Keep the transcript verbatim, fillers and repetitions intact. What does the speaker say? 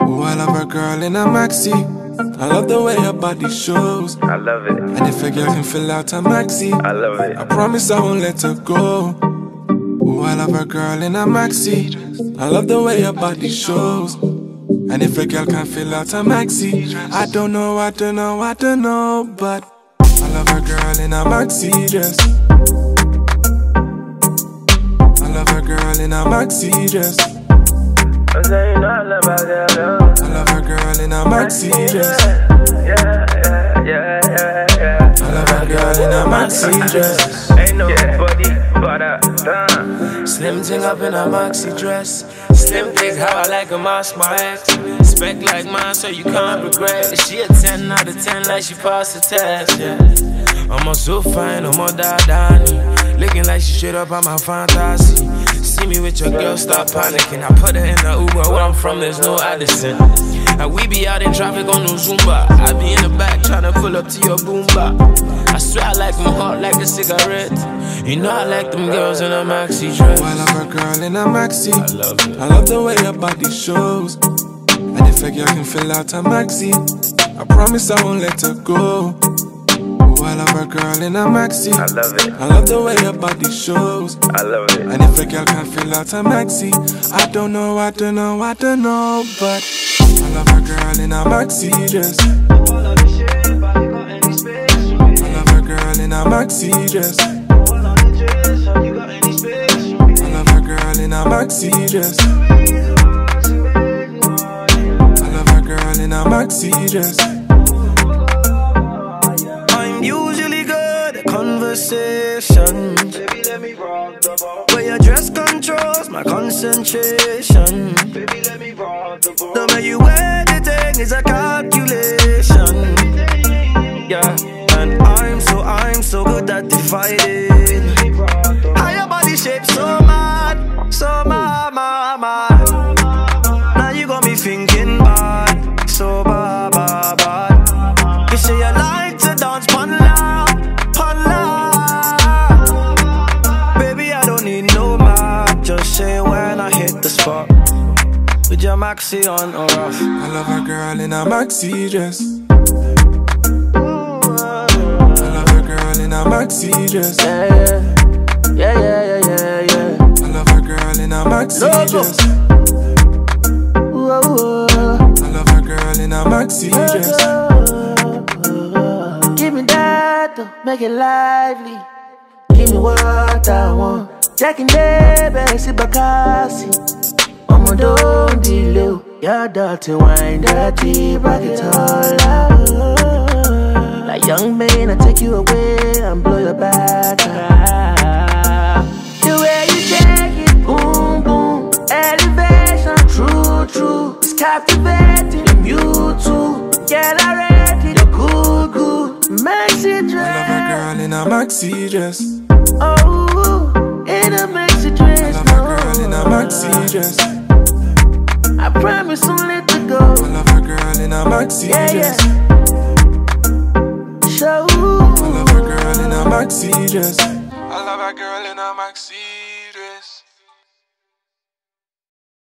Oh, I love a girl in a maxi. I love the way her body shows. I love it. And if a girl can fill out a maxi, I love it. I promise I won't let her go. Oh, I love a girl in a maxi. I love the way her body shows. And if a girl can fill out a maxi, I don't know, I don't know, I don't know, but I love a girl in a maxi dress. I love a girl in a maxi dress. I'm saying I love a girl. I love a girl in a maxi dress. Yeah, yeah, yeah, yeah, yeah. I love a girl in a maxi dress. Ain't nobody but a Slim thing up in a maxi dress. Slim thick, how I like a mask my ex. Spec like mine, so you can't regret. She a ten out of ten, like she passed the test. Yeah, I'm so fine, I'm all dadani. Looking like she straight up on my fantasy. See me with your girl, start panicking. I put her in the Uber, where I'm from, there's no Addison. And we be out in traffic on no Zumba. I be in the back tryna pull up to your boomba. I swear I like them hot like a cigarette. You know I like them girls in a maxi dress. Oh, I love a girl in a maxi. I love it. I love the way her body shows. And if a girl can fill out a maxi, I promise I won't let her go. Oh, I love a girl in a maxi. I love it. I love the way her body shows. I love it. And if a girl can fill out a maxi, I don't know, I don't know, I don't know, but I love a girl in a maxi dress. I love a girl in a maxi dress. I love a girl in a maxi dress. I love a girl in a maxi dress. I'm usually good at conversation. Baby, let me rock the boat. Where your dress controls my concentration. Baby, let me rock the boat. The way you wear the thing is a calculation. Yeah, and I'm so, I'm so good at dividing. How your body shape so mad, so mad, mad, mad. Now you got me thinking bad, so bad, bad, bad. You say you like to dance pon loud, pon loud. Baby, I don't need no map, just say when I hit the spot. With your maxi on or off. I love a girl in a maxi dress. I love a girl in a maxi dress. Yeah, yeah, yeah, yeah, yeah, yeah. I love a girl in a maxi No, dress. Whoa, whoa. I love a girl in a maxi dress. Give me that, though, make it lively. Give me what I want. Jack and baby, see Bakassi. I'ma don't delay. Your dirty wine, dirty, rock it all out. Like young man, I take you away and blow your back out. The way you shake it, boom, boom. Elevation, true, true. It's captivating, you too. Get ready, the good, good. Maxi dress. I love a girl in a maxi dress. Oh, in a maxi dress. I love a girl in a maxi dress. I promise only to go. I love a girl in a maxi Yeah, dress. yeah. Show. I love a girl in a maxi dress. I love a girl in a maxi